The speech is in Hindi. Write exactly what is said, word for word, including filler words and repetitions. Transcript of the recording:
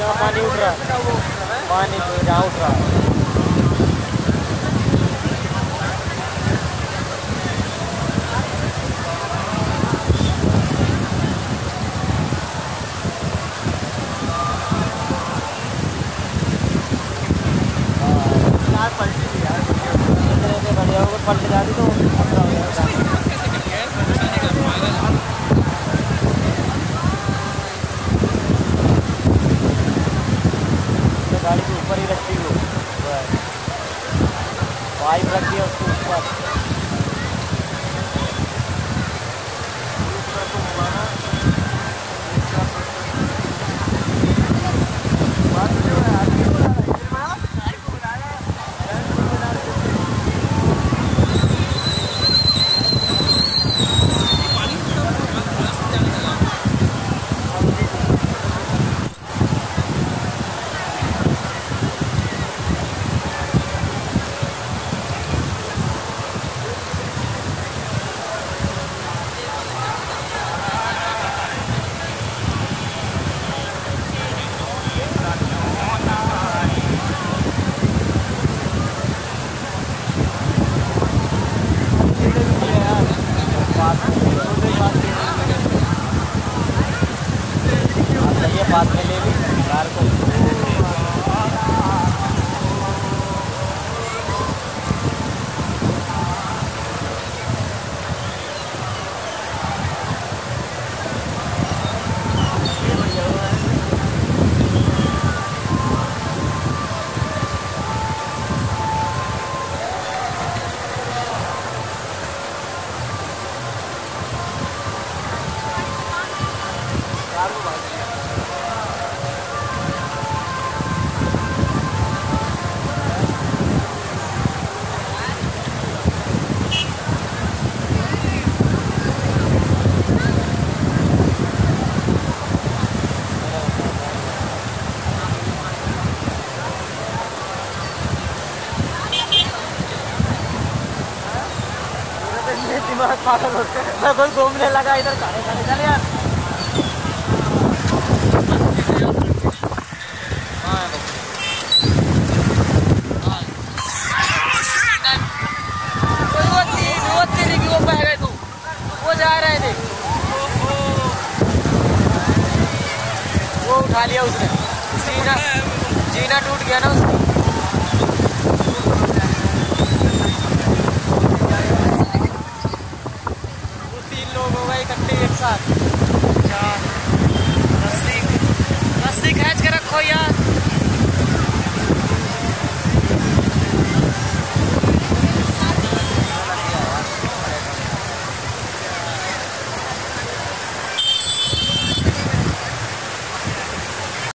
जहाँ पानी उठ रहा है, पानी जहाँ उठ रहा है। बढ़िया होगा, पलट जाती तो खतरा हो जाएगा। गाड़ी के ऊपर ही रखती हो, पाइप रखती है उसके ऊपर। बात में ले ली कार को। दिमाग पागल होते हैं। मैं कोई घूमने लगा इधर, खाने खाने चले यार। वो बह गए तू, वो जा रहे थे, वो उठा लिया उसने। जीना जीना टूट गया ना उसका। इकट्ठे एक साथ रस्सी रस्सी खींच के रखो यार।